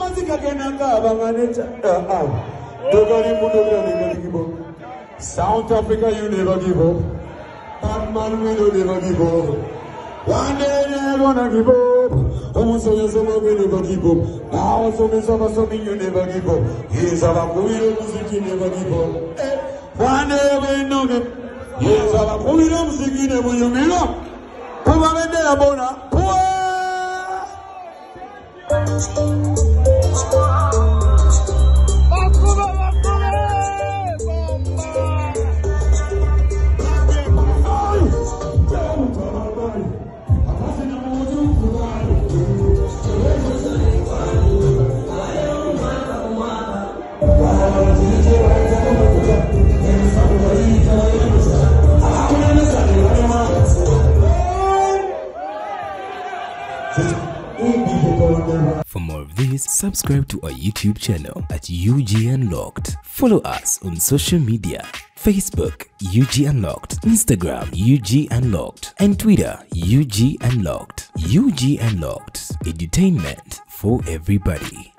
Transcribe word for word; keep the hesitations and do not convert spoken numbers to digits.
South Africa, you never give up. Batman, we don't never give up. One day they're gonna give up. Almost all your summer, we never give up. Now, so many summer, something you never give up. Yes, I'm going to music, you never give up. One day we know them. Yes, I'm going to music, you never give up. Come on, and they're bona. For more of these, subscribe to our YouTube channel at U G Unlocked. Follow us on social media: Facebook U G Unlocked, Instagram U G Unlocked, and Twitter U G Unlocked. U G Unlocked, edutainment for everybody.